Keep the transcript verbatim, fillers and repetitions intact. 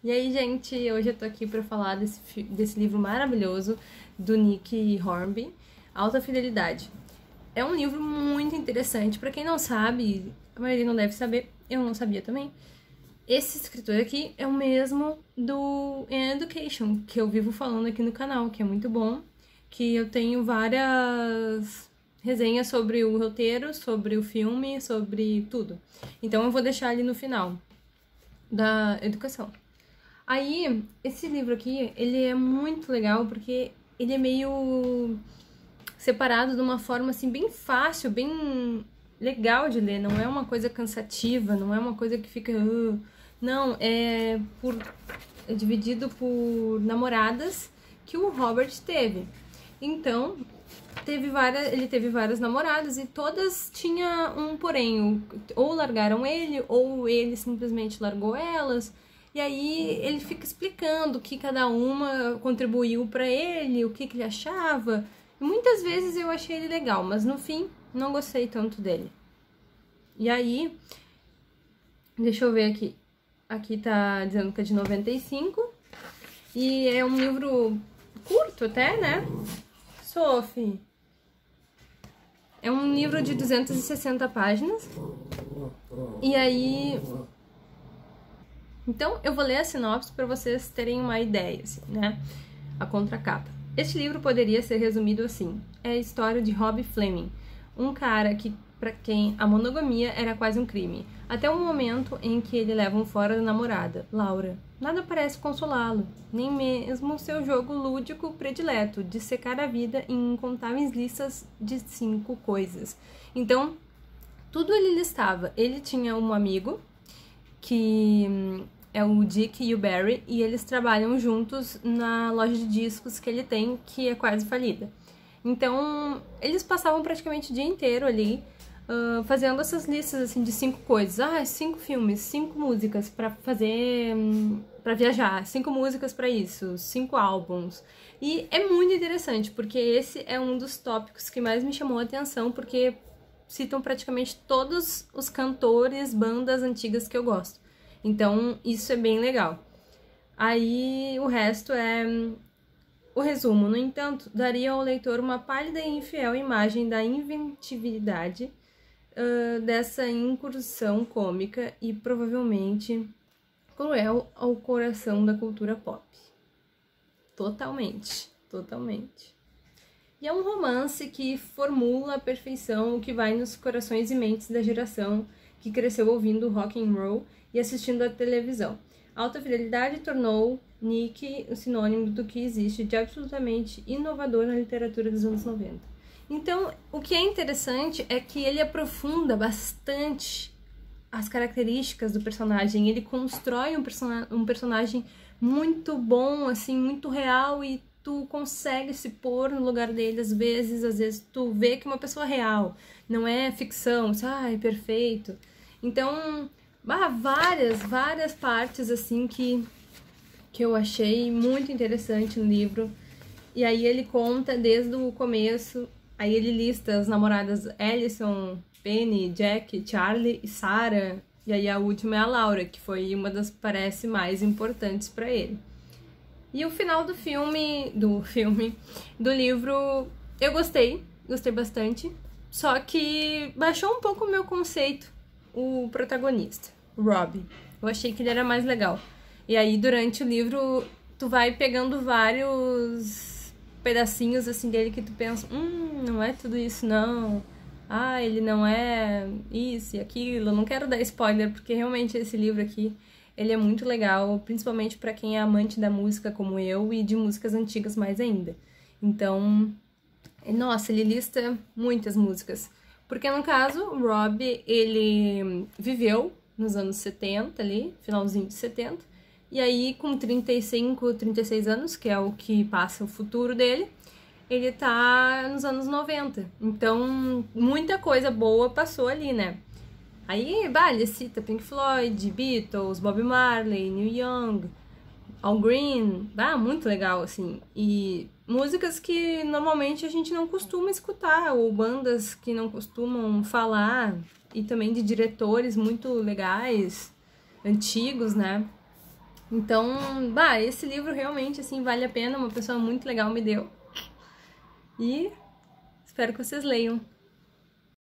E aí, gente, hoje eu tô aqui pra falar desse, desse livro maravilhoso do Nick Hornby, Alta Fidelidade. É um livro muito interessante. Pra quem não sabe, a maioria não deve saber, eu não sabia também. Esse escritor aqui é o mesmo do An Education, que eu vivo falando aqui no canal, que é muito bom, que eu tenho várias resenhas sobre o roteiro, sobre o filme, sobre tudo. Então eu vou deixar ali no final da educação. Aí, esse livro aqui, ele é muito legal porque ele é meio separado de uma forma, assim, bem fácil, bem legal de ler. Não é uma coisa cansativa, não é uma coisa que fica... Uh, não, é, por, é dividido por namoradas que o Robert teve. Então, teve várias, ele teve várias namoradas e todas tinham um porém. Ou largaram ele, ou ele simplesmente largou elas... E aí ele fica explicando o que cada uma contribuiu pra ele, o que, que ele achava. E muitas vezes eu achei ele legal, mas no fim não gostei tanto dele. E aí, deixa eu ver aqui. Aqui tá dizendo que é de noventa e cinco. E é um livro curto até, né? Sophie. É um livro de duzentas e sessenta páginas. E aí... Então, eu vou ler a sinopse para vocês terem uma ideia, assim, né? A contracapa. Este livro poderia ser resumido assim. É a história de Rob Fleming, um cara que, para quem a monogamia era quase um crime, até o momento em que ele leva um fora da namorada, Laura. Nada parece consolá-lo, nem mesmo seu jogo lúdico predileto de secar a vida em incontáveis listas de cinco coisas. Então, tudo ele listava. Ele tinha um amigo, que é o Dick e o Barry, e eles trabalham juntos na loja de discos que ele tem, que é quase falida. Então, eles passavam praticamente o dia inteiro ali, uh, fazendo essas listas, assim, de cinco coisas. Ah, cinco filmes, cinco músicas pra fazer... Um, pra viajar, cinco músicas pra isso, cinco álbuns. E é muito interessante, porque esse é um dos tópicos que mais me chamou a atenção, porque... citam praticamente todos os cantores, bandas antigas que eu gosto. Então, isso é bem legal. Aí, o resto é o resumo. No entanto, daria ao leitor uma pálida e infiel imagem da inventividade uh, dessa incursão cômica e, provavelmente, cruel ao coração da cultura pop. Totalmente, totalmente. E é um romance que formula à perfeição o que vai nos corações e mentes da geração que cresceu ouvindo rock and roll e assistindo à televisão. A alta fidelidade tornou Nick o sinônimo do que existe de absolutamente inovador na literatura dos anos noventa. Então, o que é interessante é que ele aprofunda bastante as características do personagem. Ele constrói um, person um personagem muito bom, assim, muito real, e tu consegue se pôr no lugar dele às vezes, às vezes tu vê que é uma pessoa real, não é ficção, ai, perfeito. Então, bah, várias, várias partes assim que, que eu achei muito interessante no livro. E aí ele conta desde o começo, aí ele lista as namoradas Alison, Penny, Jack, Charlie e Sarah, e aí a última é a Laura, que foi uma das, parece, mais importantes para ele. E o final do filme, do filme, do livro, eu gostei, gostei bastante, só que baixou um pouco o meu conceito, o protagonista, o Rob. Eu achei que ele era mais legal. E aí, durante o livro, tu vai pegando vários pedacinhos, assim, dele que tu pensa, hum, não é tudo isso, não. Ah, ele não é isso e aquilo. Eu não quero dar spoiler, porque realmente esse livro aqui... ele é muito legal, principalmente para quem é amante da música como eu e de músicas antigas mais ainda. Então, nossa, ele lista muitas músicas. Porque, no caso, o Rob, ele viveu nos anos setenta ali, finalzinho de setenta, e aí com trinta e cinco, trinta e seis anos, que é o que passa o futuro dele, ele tá nos anos noventa. Então, muita coisa boa passou ali, né? Aí, bah, ele cita Pink Floyd, Beatles, Bob Marley, Neil Young, Al Green, bah, muito legal, assim. E músicas que normalmente a gente não costuma escutar, ou bandas que não costumam falar, e também de diretores muito legais, antigos, né? Então, bah, esse livro realmente, assim, vale a pena, uma pessoa muito legal me deu. E espero que vocês leiam.